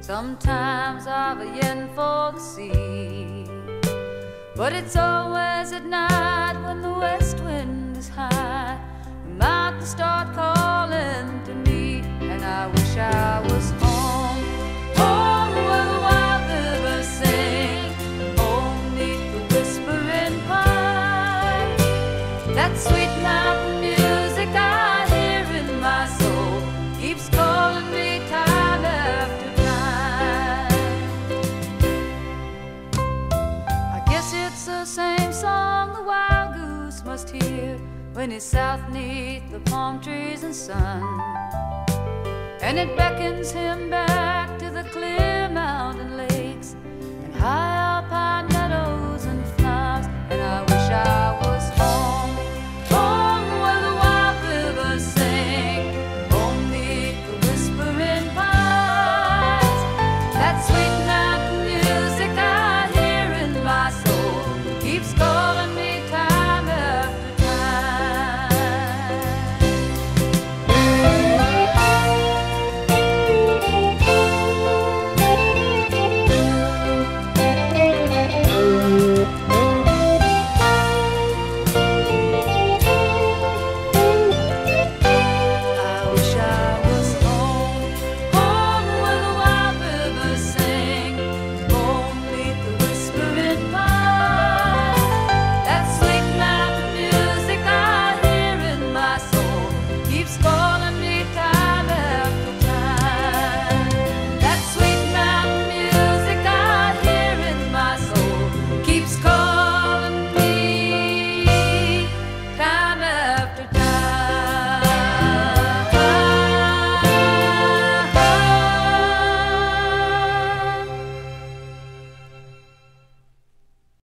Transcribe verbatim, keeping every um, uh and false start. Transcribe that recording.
Sometimes I've a yen for the sea, but it's always at night when the west wind is high. The mountains start calling to me, and I wish I was home, home where the wild rivers sing, home neath the whispering pine. That sweet mountain music I hear in my soul keeps calling me time after it's the same song the wild goose must hear when he's south neath the palm trees and sun, and it beckons him back